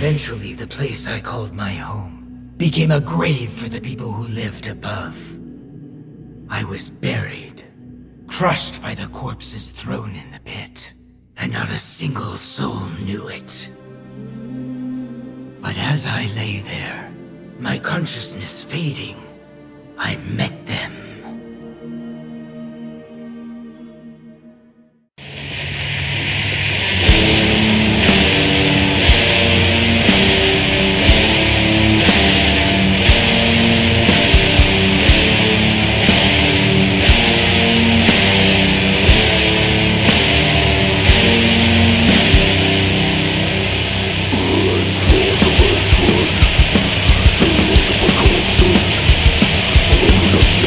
Eventually, the place I called my home became a grave for the people who lived above. I was buried, crushed by the corpses thrown in the pit, and not a single soul knew it. But as I lay there, my consciousness fading, I met them. Just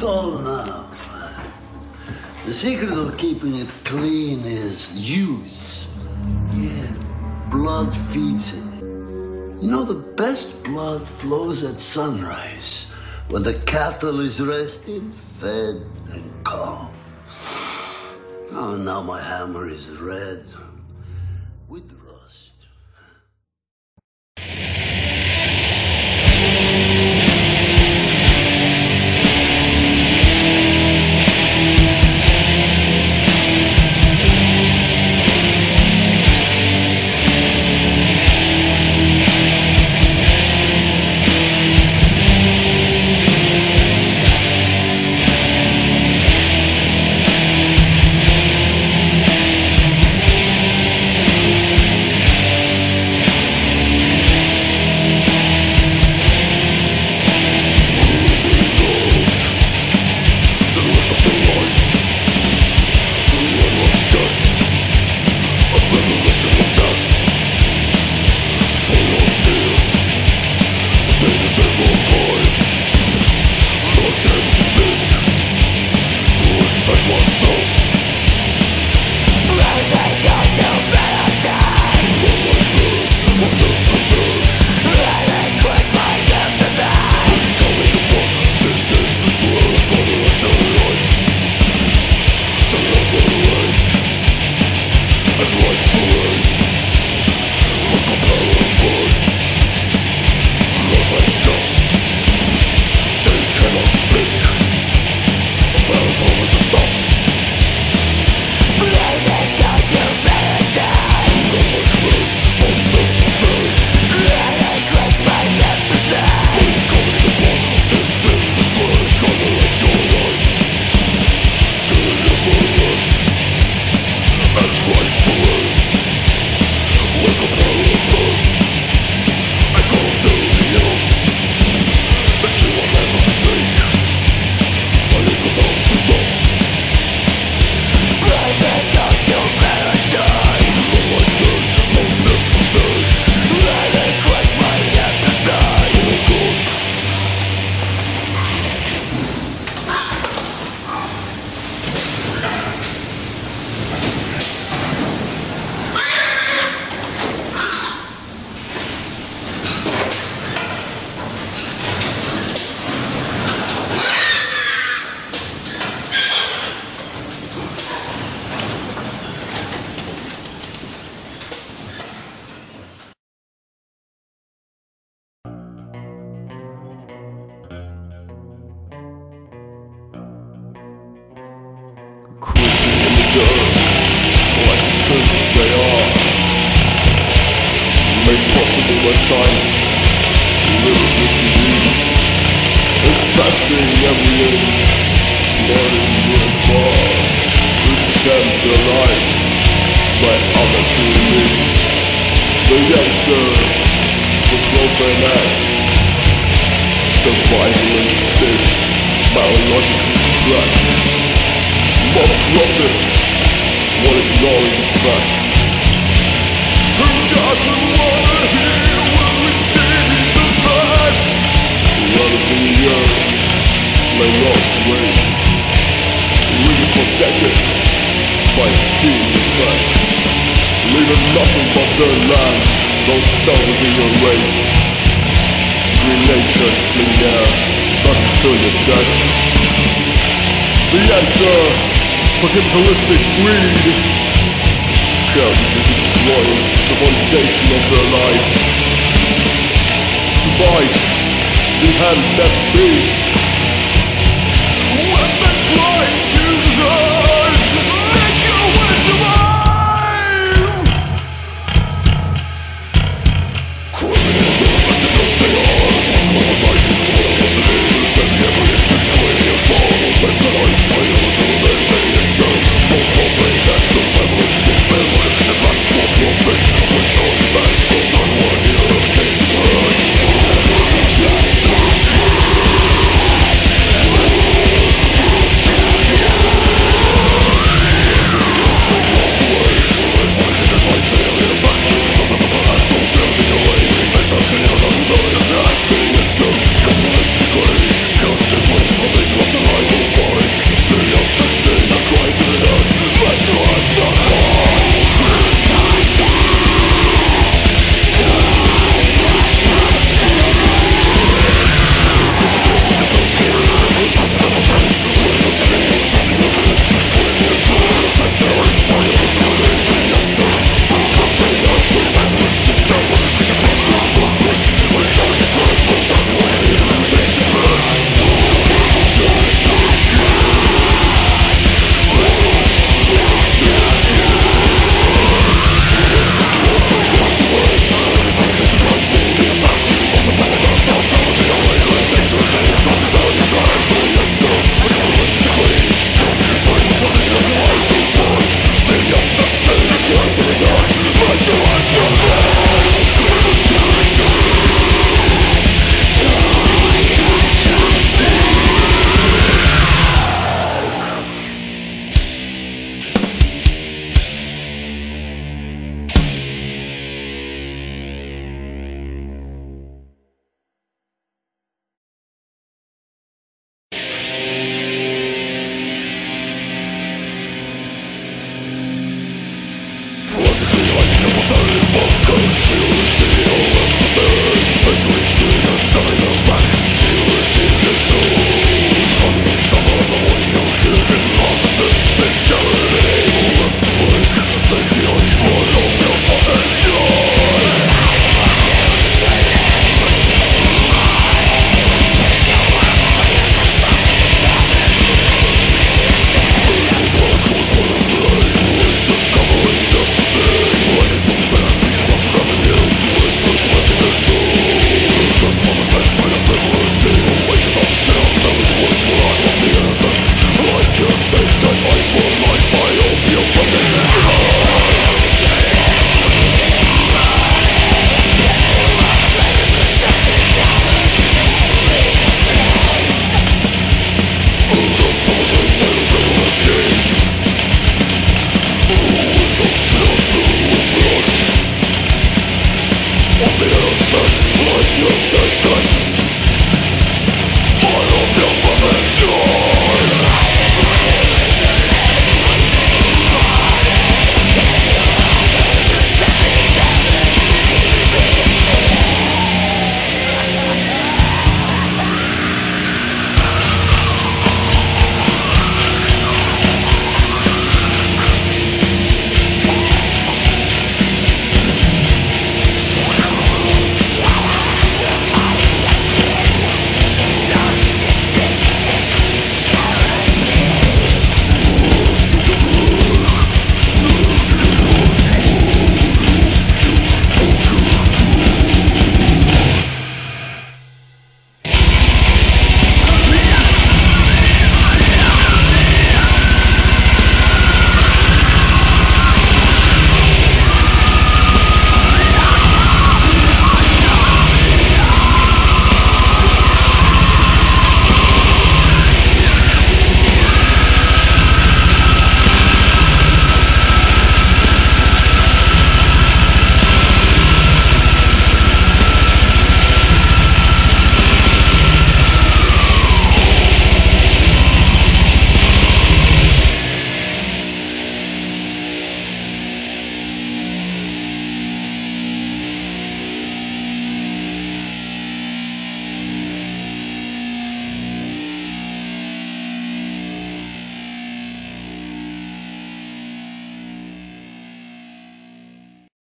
all now. The secret of keeping it clean is use. Yeah, blood feeds it. You know, the best blood flows at sunrise, when the cattle is rested, fed, and calm. Oh, now my hammer is red with rust. Made possible by science, live with disease, infesting every inch, exploring near and far, to extend their life by arbitrary means. The answer for broken acts, survival instinct, biological stress, more profit, while ignoring facts. Who doesn't wanna hear when we sing the past? Relevant years may not wait, living for decades, despite seeing the facts. Leaving nothing but their land, those salvaging your race. Green nature, clean air, doesn't fill your chest. The answer for capitalistic greed, carelessly destroying the foundation of their life. To bite the hand that feeds